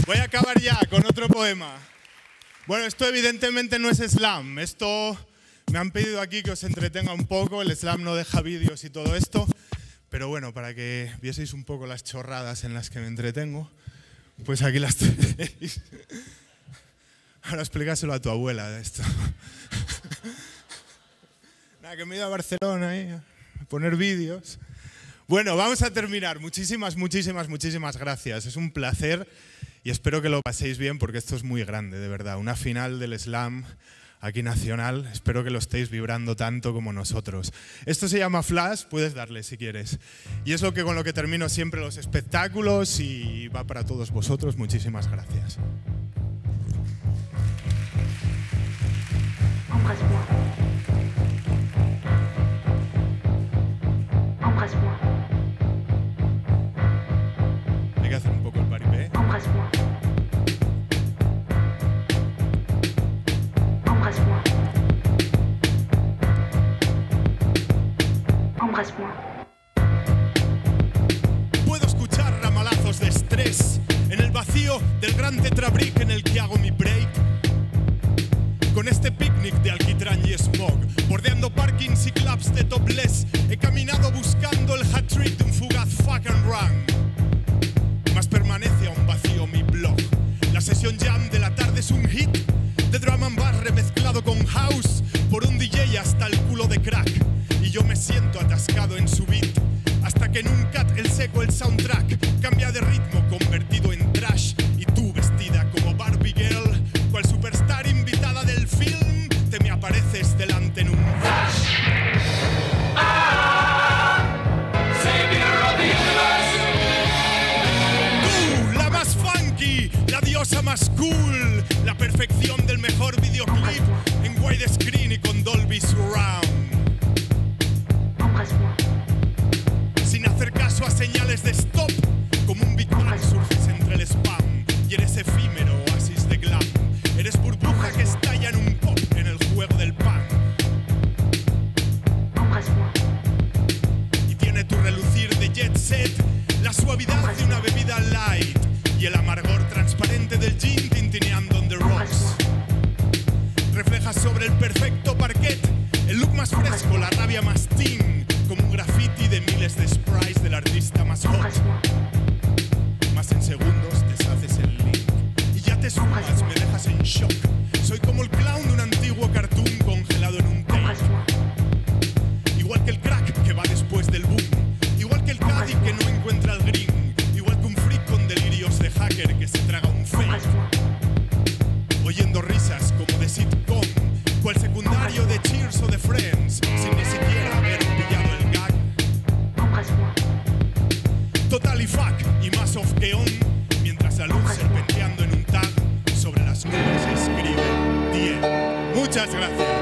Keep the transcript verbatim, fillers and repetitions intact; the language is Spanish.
Voy a acabar ya con otro poema. Bueno, esto evidentemente no es slam. Esto me han pedido aquí que os entretenga un poco. El slam no deja vídeos y todo esto. Pero bueno, para que vieseis un poco las chorradas en las que me entretengo, pues aquí las tenéis. Ahora explícaselo a tu abuela de esto. Nada, que me he ido a Barcelona ahí a poner vídeos. Bueno, vamos a terminar. Muchísimas, muchísimas, muchísimas gracias. Es un placer y espero que lo paséis bien porque esto es muy grande, de verdad. Una final del slam aquí nacional. Espero que lo estéis vibrando tanto como nosotros. Esto se llama Flash, puedes darle si quieres. Y es lo que con lo que termino siempre los espectáculos y va para todos vosotros. Muchísimas gracias. Embrasse-moi. Embrasse-moi. Hay que hacer un poco el paripé. Embrasse-moi. Embrasse-moi. Embrasse-moi. Puedo escuchar ramalazos de estrés en el vacío del gran tetrabrick en el que hago mi break. Con este picnic de alquitrán y smog, bordeando parkings y clubs de topless, he caminado buscando el hat-trick de un fugaz fuck and run. Mas permanece aún vacío mi blog. La sesión jam de la tarde es un hit de drum and bass remezclado con house por un D J hasta el culo de crack. Y yo me siento atascado en su beat hasta que en un cut el seco el soundtrack cambia de ritmo convertido en trash. Y tú vestida como Barbie Girl, cual superstar invitada del film, te me apareces delante en un flash. Tú, la más funky, la diosa más cool, la perfección del mejor videoclip en widescreen y con Dolby Surround. Sin hacer caso a señales de stop, como un Big Bang surges entre el spam y eres efímero oasis de glam. Eres burbuja que estalla en un pop en el juego del pan. Y tiene tu relucir de jet set, la suavidad de una bebida light y el amargor transparente del gin tintineando on the rocks. Reflejas sobre el perfecto parquet el look más fresco, la rabia más teen, como un graffiti de miles de sprites del artista más hot. Más en segundos deshaces el link y ya te sumas, me dejas en shock. Soy como el clown de un antiguo cartoon congelado en un tape. Igual que el crack que va después del boom, igual que el caddy que no encuentra el green, igual que un freak con delirios de hacker que se traga un fake. Oyendo risas como de sitcom, cual secundario de Cheers o de Friends, sin ni siquiera haber pillado el gag. Total y fuck y más off que on, mientras la luz serpenteando en un tag sobre las nubes escribe diez. Muchas gracias.